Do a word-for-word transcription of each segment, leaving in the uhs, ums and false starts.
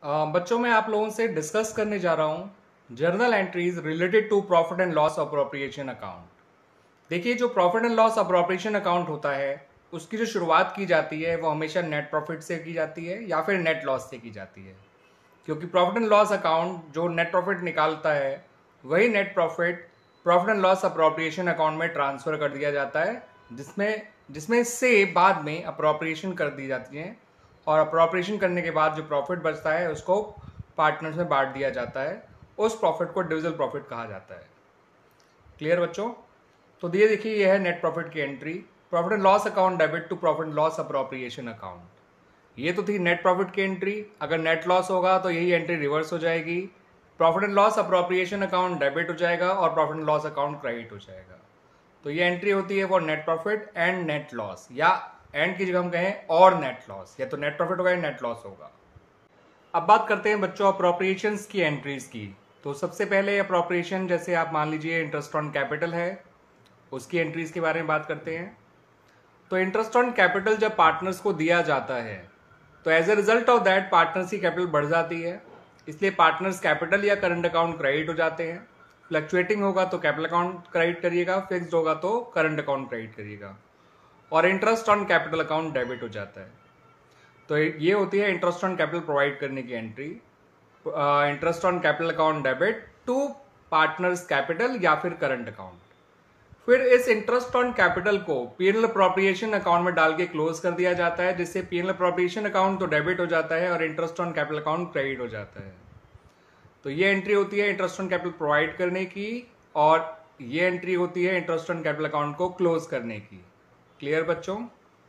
अ, बच्चों मैं आप लोगों से डिस्कस करने जा रहा हूँ journal entries related to profit and loss appropriation account. देखिए, जो profit and loss appropriation account होता है उसकी जो शुरुआत की जाती है वो हमेशा नेट प्रॉफिट से की जाती है या फिर नेट लॉस से की जाती है, क्योंकि प्रॉफिट एंड लॉस अकाउंट जो नेट प्रॉफिट निकालता है वही net profit profit and loss appropriation account में ट्रांसफर कर दिया जाता है, जिसमें जिसमें से बाद में अप्रोप्रिएशन कर दी जाती है और अप्रोप्रिएशन करने के बाद जो प्रॉफिट बचता है उसको पार्टनर्स में बांट दिया जाता है। उस प्रॉफिट को डिविजिबल प्रॉफिट कहा जाता है। क्लियर बच्चों? तो ये देखिए, यह है नेट प्रॉफिट की entry, profit and loss account debit to profit and loss appropriation account. ये तो थी नेट प्रॉफिट की एंट्री। अगर नेट लॉस होगा तो यही एंट्री रिवर्स हो जाएगी, profit and loss appropriation account debit हो जाएगा और profit and loss account credit हो जाएगा। तो ये एंट्री होती है for net profit and net loss, या एंड की जगह हम कहें और नेट लॉस, या तो नेट प्रॉफिट होगा या नेट लॉस होगा। अब बात करते हैं बच्चों अप्रोप्रिएशंस की एंट्रीज की। तो सबसे पहले अप्रोप्रिएशन, जैसे आप मान लीजिए इंटरेस्ट ऑन कैपिटल है, उसकी एंट्रीज के बारे में बात करते हैं। तो इंटरेस्ट ऑन कैपिटल जब पार्टनर्स को दिया जाता है तो as a result of that partners की कैपिटल बढ़ जाती है, इसलिए पार्टनर्स कैपिटल या करंट अकाउंट क्रेडिट हो जाते हैं। फ्लक्चुएटिंग होगा तो कैपिटल अकाउंट क्रेडिट करिएगा, फिक्स्ड होगा तो करंट अकाउंट क्रेडिट करिएगा, और interest on capital account debit हो जाता है। तो ये होती है इंटरेस्ट ऑन कैपिटल प्रोवाइड करने की entry, interest on capital account debit to partners capital या फिर करंट अकाउंट। फिर इस इंटरेस्ट ऑन कैपिटल को पीएनएल अप्रोप्रिएशन अकाउंट में डाल के क्लोज कर दिया जाता है, जिससे पीएनएल अप्रोप्रिएशन अकाउंट तो डेबिट हो जाता है और interest on capital account credit हो जाता है। तो ये एंट्री होती है इंटरेस्ट ऑन कैपिटल प्रोवाइड करने की, और ये एंट्री होती है इंटरेस्ट ऑन कैपिटल अकाउंट को क्लोज करने की। क्लियर बच्चों?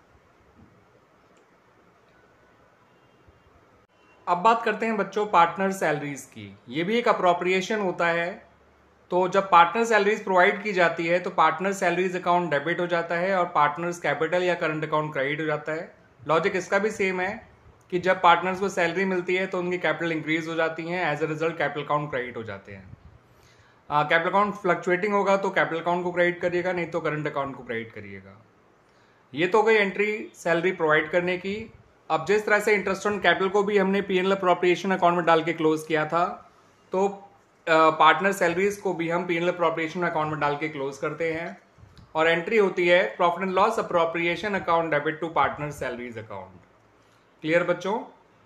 अब बात करते हैं बच्चों पार्टनर सैलरीज की। ये भी एक अप्रोप्रिएशन होता है। तो जब पार्टनर सैलरीज प्रोवाइड की जाती है तो पार्टनर सैलरीज अकाउंट डेबिट हो जाता है और पार्टनर्स कैपिटल या करंट अकाउंट क्रेडिट हो जाता है। लॉजिक इसका भी सेम है कि जब पार्टनर्स को सैलरी मिलती है तो उनकी कैपिटल इंक्रीज हो जाती है, as a result capital account credit हो जाते हैं। कैपिटल अकाउंट फ्लक्चुएटिंग होगा तो कैपिटल अकाउंट को क्रेडिट करिएगा, नहीं तो करंट अकाउंट को क्रेडिट करिएगा। ये तो गई एंट्री सैलरी प्रोवाइड करने की। अब जिस तरह से इंटरेस्ट ऑन कैपिटल को भी हमने पीएनएल अप्रोप्रिएशन अकाउंट में डाल के क्लोज किया था, तो पार्टनर uh, सैलरीज को भी हम पीएनएल अप्रोप्रिएशन अकाउंट में डाल के क्लोज करते हैं, और एंट्री होती है profit and loss appropriation account debit to partner salaries account. Clear बच्चों?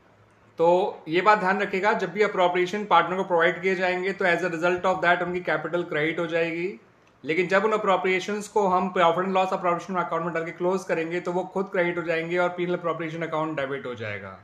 तो ये बात ध्यान रखिएगा, जब भी अप्रोप्रिएशन पार्टनर को प्रोवाइड किए जाएंगे तो as a result of that उनकी कैपिटल क्रेडिट हो जाएगी, लेकिन जब उन अप्रोप्रिएशंस को हम profit and loss appropriation account में डाल के क्लोज करेंगे तो वो खुद क्रेडिट हो जाएंगे और पीएनएल अप्रोप्रिएशन अकाउंट डेबिट हो जाएगा।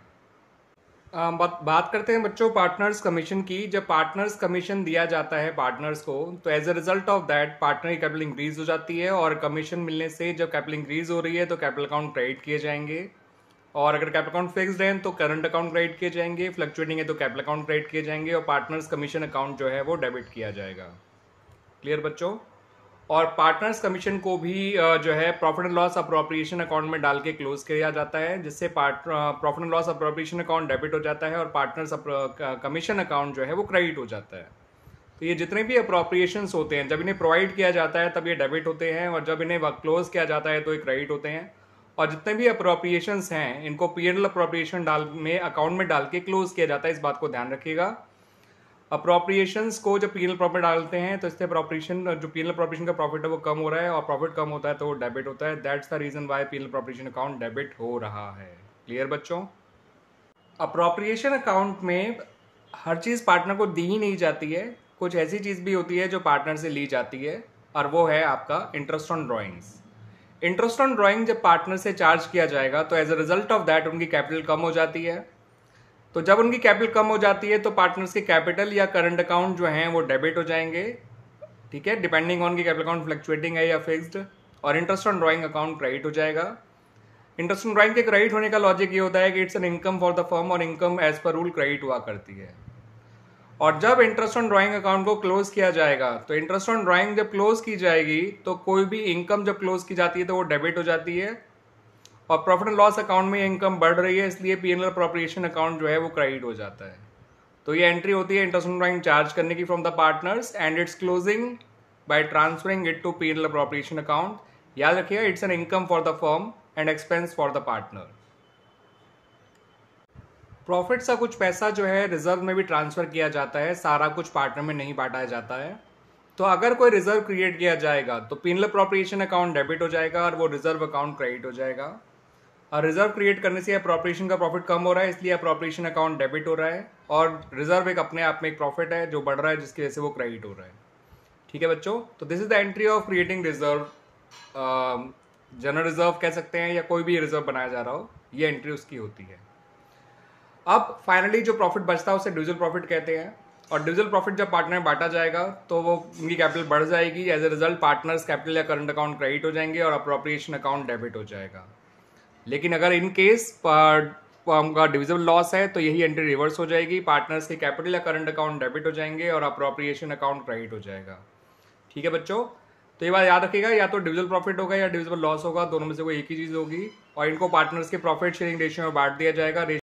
आ, बात बात करते हैं बच्चों पार्टनर्स कमीशन की। जब पार्टनर्स कमीशन दिया जाता है पार्टनर्स को तो as a result of that partner की कैपिटल इंक्रीज हो जाती है, और कमीशन मिलने से जब कैपिटल इंक्रीज हो रही है तो कैपिटल अकाउंट क्रेडिट किए जाएंगे, और अगर कैपिटल अकाउंट फिक्स्ड है तो करंट अकाउंट क्रेडिट किए जाएंगे, फ्लक्चुएटिंग है तो कैपिटल अकाउंट क्रेडिट किए जाएंगे, और पार्टनर्स कमीशन अकाउंट जो है वो डेबिट किया जाएगा। क्लियर बच्चों? और पार्टनर्स कमीशन को भी जो है profit and loss appropriation account में डाल के क्लोज किया जाता है, जिससे profit and loss appropriation account debit हो जाता है और पार्टनर्स कमीशन अकाउंट जो है वो क्रेडिट हो जाता है। तो ये जितने भी अप्रोप्रिएशंस होते हैं, जब इन्हें प्रोवाइड किया जाता है तब ये डेबिट होते हैं, और जब इन्हें क्लोज किया जाता है तो ये क्रेडिट होते हैं। और जितने भी अप्रोप्रिएशंस हैं इनको पीएनएल अप्रोप्रिएशन डाल में अकाउंट में डाल के क्लोज किया जाता है, इस बात को ध्यान रखिएगा। अप्रोप्रिएशंस को जब पीएनएल प्रॉफिट डालते हैं तो इससे अप्रोप्रिएशन जो पीएनएल अप्रोप्रिएशन का प्रॉफिट है वो कम हो रहा है, और प्रॉफिट कम होता है तो वो डेबिट होता है। That's the reason why PNL appropriation account debit हो रहा है। क्लियर बच्चों? अप्रोप्रिएशन अकाउंट में हर चीज़ पार्टनर को दी ही नहीं जाती है, कुछ ऐसी चीज़ भी होती है जो पार्टनर से ली जाती है, और वो है आपका interest on drawings. Interest on drawing जब पार्टनर से चार्ज किया जाएगा तो as a result of that उनकी कैपिटल कम हो जाती है। तो जब उनकी कैपिटल कम हो जाती है तो पार्टनर्स के कैपिटल या करंट अकाउंट जो हैं वो डेबिट हो जाएंगे, ठीक है, डिपेंडिंग ऑन की कैपिटल अकाउंट फ्लक्चुएटिंग है या फिक्स्ड, और interest on drawing account credit हो जाएगा। इंटरेस्ट ऑन ड्रॉइंग के क्रेडिट होने का लॉजिक ये होता है कि it's an income for the firm, और income as per rule credit हुआ करती है। और जब इंटरेस्ट ऑन ड्रॉइंग अकाउंट को क्लोज किया जाएगा तो इंटरेस्ट ऑन ड्रॉइंग जब क्लोज की जाएगी तो कोई भी इनकम जब क्लोज की जाती है तो वो डेबिट हो जाती है, और प्रॉफिट एंड लॉस अकाउंट में इनकम बढ़ रही है, इसलिए पीएनएल अप्रोप्रिएशन अकाउंट जो है वो क्रेडिट हो जाता है। तो ये एंट्री होती है इंटरेस्ट ऑन ड्रॉइंग चार्ज करने की from the partners, and it's closing by transferring it to PNL appropriation account. याद रखिएगा, it's an income for the firm and expense for the partner. Profit का कुछ पैसा जो है रिजर्व में भी ट्रांसफर किया जाता है, सारा कुछ पार्टनर में नहीं बांटा जाता है। तो अगर कोई रिजर्व क्रिएट किया जाएगा तो पिनल अप्रोप्रिएशन अकाउंट डेबिट हो जाएगा और वो रिजर्व अकाउंट क्रेडिट हो जाएगा। और रिजर्व क्रिएट करने से अप्रोप्रिएशन का प्रॉफिट कम हो रहा है, इसलिए अप्रोप्रिएशन अकाउंट डेबिट हो रहा है, और रिजर्व एक अपने आप में एक प्रॉफिट है जो बढ़ रहा है, जिसकी वजह से वो क्रेडिट हो रहा है। ठीक है बच्चों, तो this is the entry of creating reserve. General reserve कह सकते हैं या कोई भी रिजर्व बनाया जा रहा हो, ये एंट्री उसकी होती है। अब फाइनली जो प्रॉफिट बचता है उसे डिविजिबल प्रॉफिट कहते हैं, और डिविजिबल प्रॉफिट जब पार्टनर में बांटा जाएगा तो वो उनकी कैपिटल बढ़ जाएगी। As a result partners capital या करंट अकाउंट क्रेडिट हो जाएंगे और अप्रोप्रिएशन अकाउंट डेबिट हो जाएगा। लेकिन अगर इन केस का डिविजिबल लॉस है तो यही एंट्री रिवर्स हो जाएगी, पार्टनर्स के कैपिटल या करंट अकाउंट डेबिट हो जाएंगे और अप्रोप्रिएशन अकाउंट क्रेडिट हो जाएगा। ठीक है बच्चों, तो ये बात याद रखिएगा, या तो डिविजिबल प्रॉफिट होगा या डिविजिबल लॉस होगा, दोनों में से कोई एक ही चीज होगी, और इनको पार्टनर्स के प्रॉफिट शेयरिंग रेशियो में बांट दिया जाएगा।